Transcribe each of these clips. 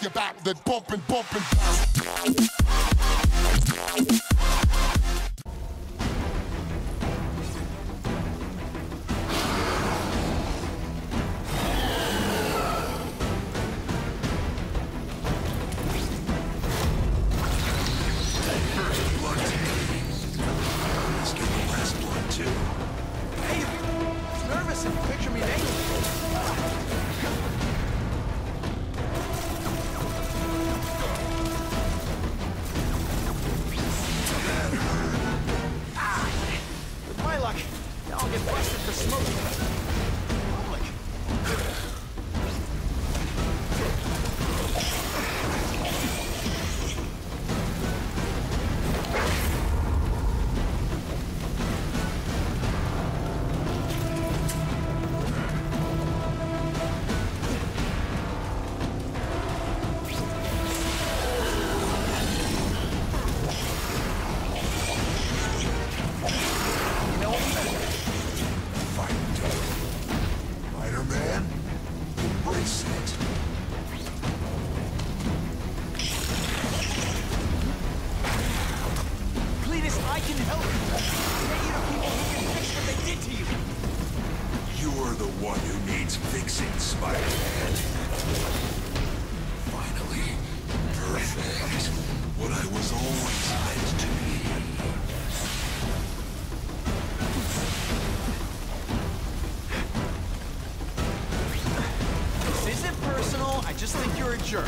your back, then bumping. You're the one who needs fixing, Spider-Man. Finally, perfect. What I was always meant to be. This isn't personal, I just think you're a jerk.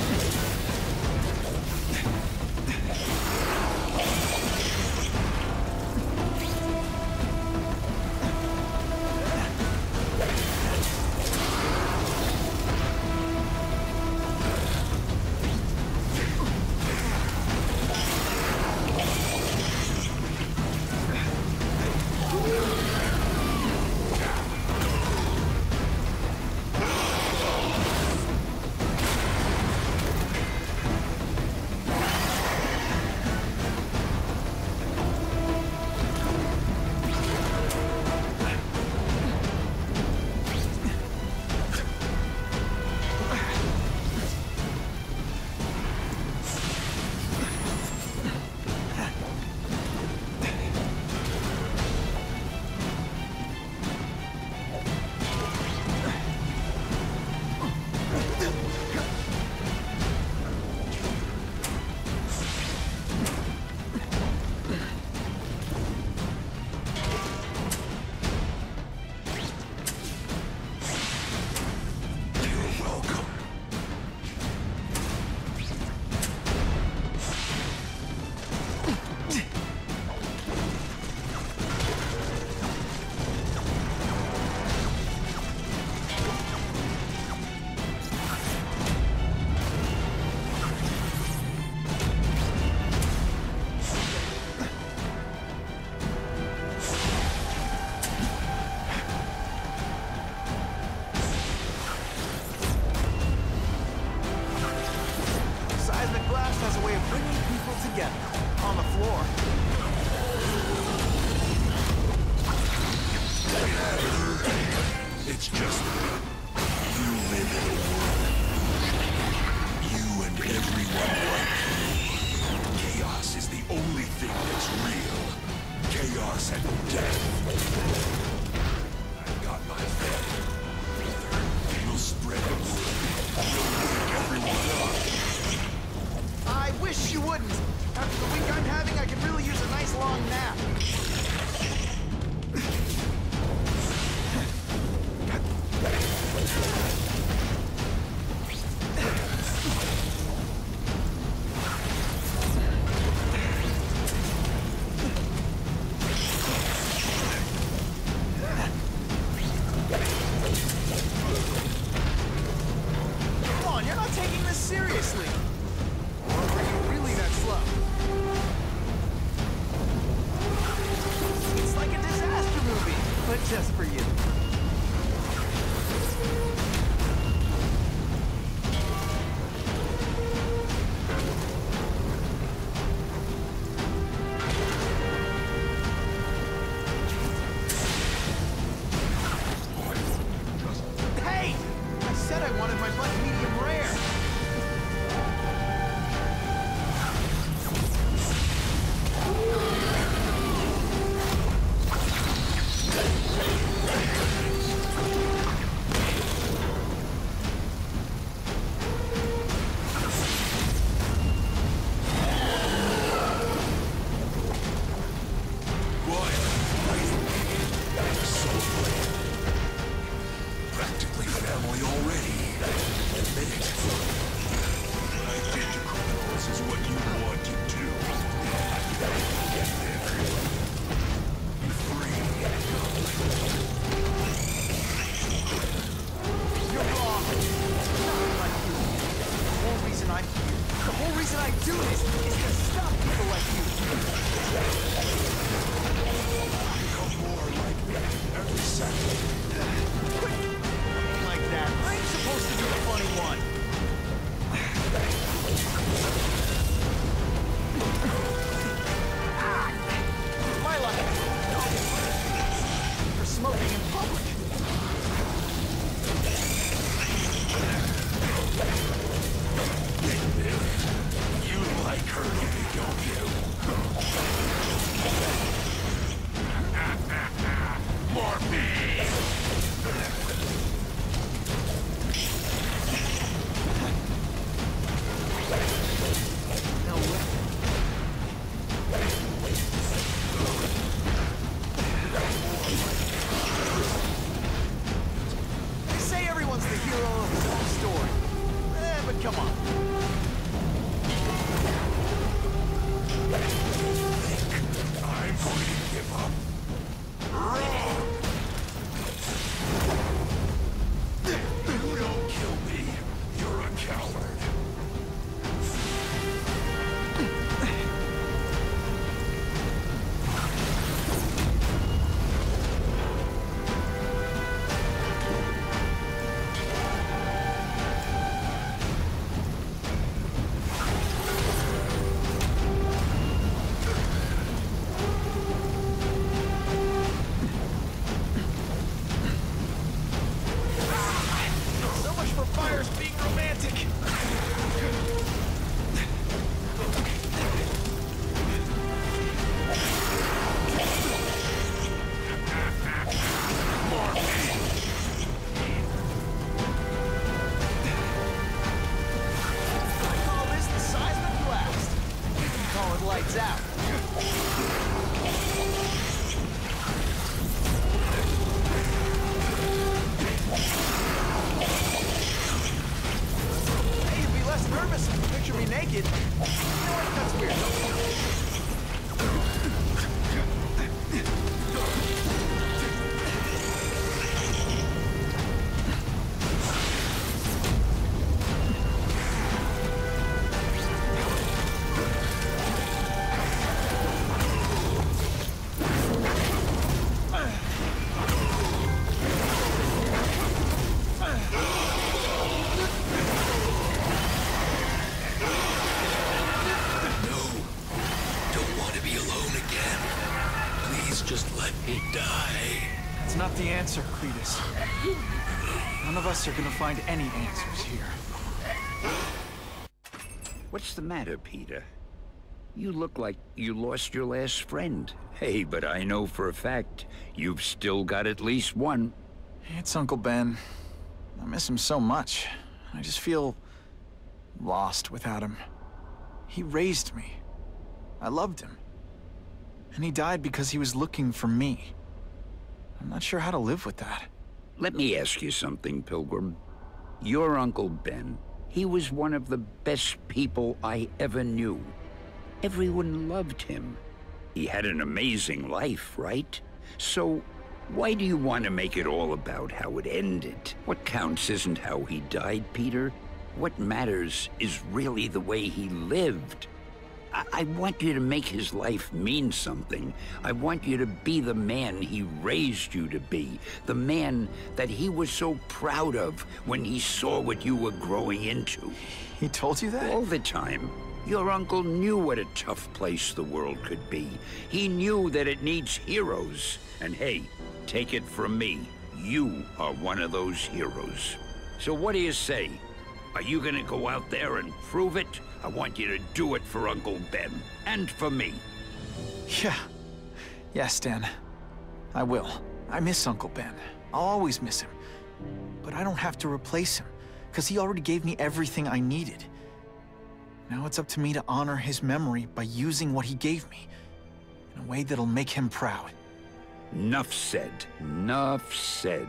It's just you live in a world. You and everyone like you. Chaos is the only thing that's real. Chaos and death. I've got my family. We'll spread the word. We'll wake everyone up. I wish you wouldn't. After the week I'm having, I could really use a nice long nap. Just for you. Hey! I said I wanted my butt medium rare. The whole reason I do this is to stop people like you. Become more like me every second. Like that. I'm supposed to be the funny one. My life. For smoking in public. You like hurting me, don't you? More me! No way. They say everyone's the hero of his own story. But come on. I'm going to give up. Wrong! You don't kill me. You're a coward. The answer, Cletus. None of us are gonna find any answers here. What's the matter, Peter? You look like you lost your last friend. Hey, but I know for a fact you've still got at least one. It's Uncle Ben. I miss him so much. I just feel lost without him. He raised me. I loved him. And he died because he was looking for me. I'm not sure how to live with that. Let me ask you something, Pilgrim. Your Uncle Ben, he was one of the best people I ever knew. Everyone loved him. He had an amazing life, right? So, why do you want to make it all about how it ended? What counts isn't how he died, Peter. What matters is really the way he lived. I want you to make his life mean something. I want you to be the man he raised you to be. The man that he was so proud of when he saw what you were growing into. He told you that? All the time. Your uncle knew what a tough place the world could be. He knew that it needs heroes. And hey, take it from me, you are one of those heroes. So what do you say? Are you gonna go out there and prove it? I want you to do it for Uncle Ben, and for me. Yeah. Yes, Dan. I will. I miss Uncle Ben. I'll always miss him. But I don't have to replace him, because he already gave me everything I needed. Now it's up to me to honor his memory by using what he gave me, in a way that'll make him proud. Nuff said. Nuff said.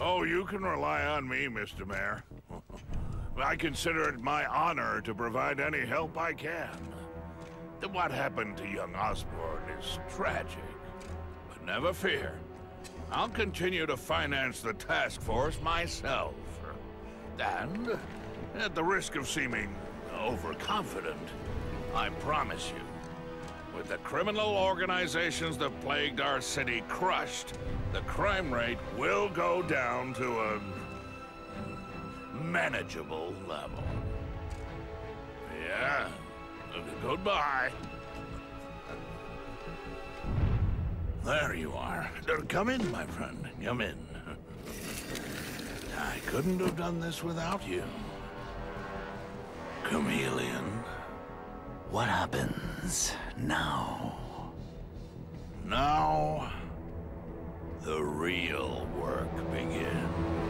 Oh, you can rely on me, Mr. Mayor. I consider it my honor to provide any help I can. What happened to young Osborn is tragic, but never fear. I'll continue to finance the task force myself. And, at the risk of seeming overconfident, I promise you, with the criminal organizations that plagued our city crushed, the crime rate will go down to a manageable level. Yeah, goodbye. There you are. Come in, my friend. Come in. I couldn't have done this without you. Chameleon. What happens now? Now, the real work begins.